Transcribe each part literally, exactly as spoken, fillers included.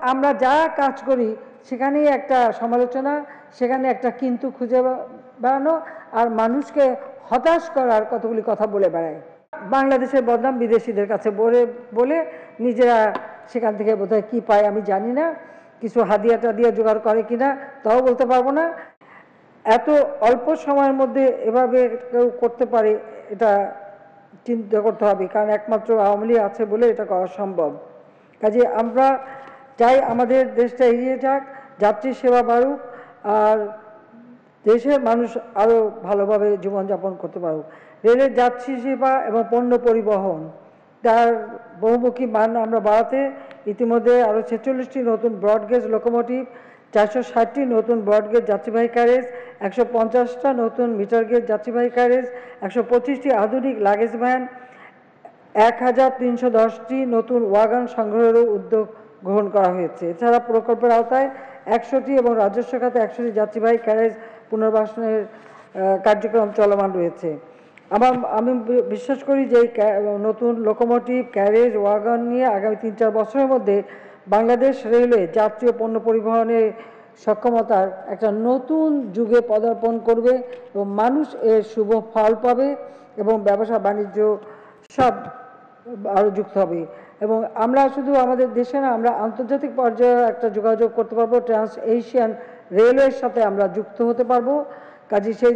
আমরা যা কাজ করি সেখানেই একটা সমালোচনা, সেখানে একটা কিন্তু খুঁজে বেড়ানো আর মানুষকে হতাশ করার কতগুলি কথা বলে বেড়ায়। বাংলাদেশের বদনাম বিদেশিদের কাছে বলে বলে নিজেরা সেখান থেকে বোধহয় কী পায় আমি জানি না, কিছু হাদিয়া টাদিয়া জোগাড় করে কিনা তাও বলতে পারবো না। এত অল্প সময়ের মধ্যে এভাবে কেউ করতে পারে এটা চিন্তা করতে হবে, কারণ একমাত্র আওয়ামী লীগ আছে বলে এটা করা সম্ভব। কাজে আমরা চাই আমাদের দেশটা এগিয়ে যাক, যাত্রী সেবা বাড়ুক, আর দেশের মানুষ আরও ভালোভাবে জীবনযাপন করতে পারুক। রেলের যাত্রী সেবা এবং পণ্য পরিবহন তার বহুমুখী মান আমরা বাড়াতে ইতিমধ্যে আরও ছেচল্লিশটি নতুন ব্রডগেজ লোকোমোটিভ, চারশো ষাটটি নতুন ব্রডগেজ যাত্রীবাহী ক্যারেজ, একশো পঞ্চাশটা নতুন মিটারগেজ যাত্রীবাহী ক্যারেজ, একশো পঁচিশটি আধুনিক লাগেজ ভ্যান, এক হাজার তিনশো দশটি নতুন ওয়াগন সংগ্রহেরও উদ্যোগ গ্রহণ করা হয়েছে। এছাড়া প্রকল্পের আওতায় একশোটি এবং রাজস্ব খাতে একশোটি যাত্রীবাহী ক্যারেজ পুনর্বাসনের কার্যক্রম চলমান রয়েছে। আমার আমি বিশ্বাস করি যে নতুন লোকোমোটিভ, ক্যারেজ, ওয়াগন নিয়ে আগামী তিন চার বছরের মধ্যে বাংলাদেশ রেলওয়ে যাত্রী ও পণ্য পরিবহনের সক্ষমতার একটা নতুন যুগে পদার্পণ করবে এবং মানুষ এর শুভ ফল পাবে এবং ব্যবসা বাণিজ্য সব আরও যুক্ত হবে। এবং আমরা শুধু আমাদের দেশে না, আমরা আন্তর্জাতিক পর্যায়ে একটা যোগাযোগ করতে পারবো, ট্রান্স এশিয়ান রেলওয়ের সাথে আমরা যুক্ত হতে পারবো। কাজে সেই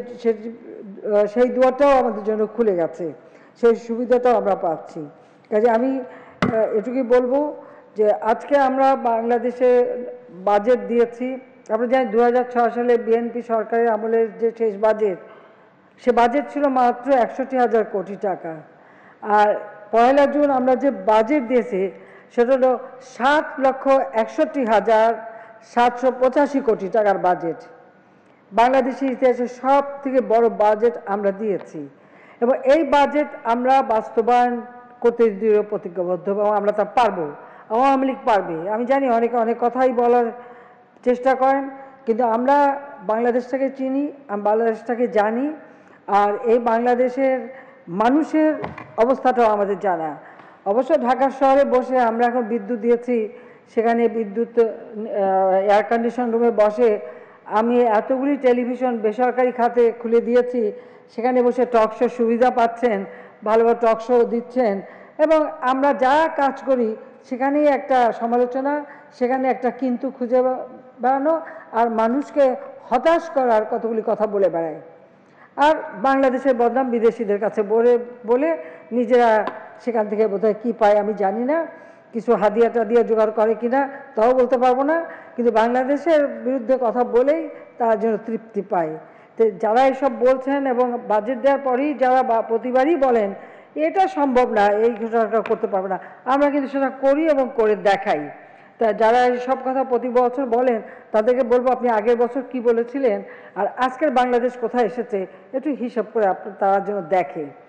সেই দুয়ারটাও আমাদের জন্য খুলে গেছে, সেই সুবিধাটাও আমরা পাচ্ছি। কাজে আমি এটুকুই বলবো যে আজকে আমরা বাংলাদেশে বাজেট দিয়েছি, আমরা জানি দু হাজার ছয় সালে বিএনপি সরকারের আমলের যে শেষ বাজেট, সে বাজেট ছিল মাত্র একষট্টি হাজার কোটি টাকা। আর পয়লা জুন আমরা যে বাজেট দিয়েছি সেটা হলো সাত লক্ষ একষট্টি হাজার সাতশো পঁচাশি কোটি টাকার বাজেট। বাংলাদেশের ইতিহাসে সব থেকে বড় বাজেট আমরা দিয়েছি এবং এই বাজেট আমরা বাস্তবায়ন করতে দৃঢ় প্রতিজ্ঞাবদ্ধ এবং আমরা তা পারবো, আওয়ামী লীগ পারবে। আমি জানি অনেকে অনেক কথাই বলার চেষ্টা করেন, কিন্তু আমরা বাংলাদেশটাকে চিনি, আমি বাংলাদেশটাকে জানি, আর এই বাংলাদেশের মানুষের অবস্থাটাও আমাদের জানা। অবশ্য ঢাকা শহরে বসে আমরা এখন বিদ্যুৎ দিয়েছি, সেখানে বিদ্যুৎ এয়ার কন্ডিশন রুমে বসে আমি এতগুলি টেলিভিশন বেসরকারি খাতে খুলে দিয়েছি, সেখানে বসে টক শো সুবিধা পাচ্ছেন, ভালো ভালো টক শো দিচ্ছেন এবং আমরা যা কাজ করি সেখানেই একটা সমালোচনা, সেখানে একটা কিন্তু খুঁজে বেড়ানো আর মানুষকে হতাশ করার কতগুলি কথা বলে বেড়ায়। আর বাংলাদেশের বদনাম বিদেশিদের কাছে বলে বলে নিজেরা সেখান থেকে বোধহয় কী পায় আমি জানি না, কিছু হাদিয়া টাদিয়া জোগাড় করে কিনা তাও বলতে পারবো না, কিন্তু বাংলাদেশের বিরুদ্ধে কথা বলেই তার জন্য তৃপ্তি পায়। তো যারা এসব বলছেন এবং বাজেট দেওয়ার পরেই যারা বা প্রতিবারই বলেন এটা সম্ভব না, এই ঘোষণাটা করতে পারবে না, আমরা কিন্তু সেটা করি এবং করে দেখাই। তা যারা এই সব কথা প্রতি বছর বলেন তাদেরকে বলবো আপনি আগের বছর কি বলেছিলেন আর আজকের বাংলাদেশ কোথায় এসেছে একটু হিসাব করে আপনার তারা যেন দেখে।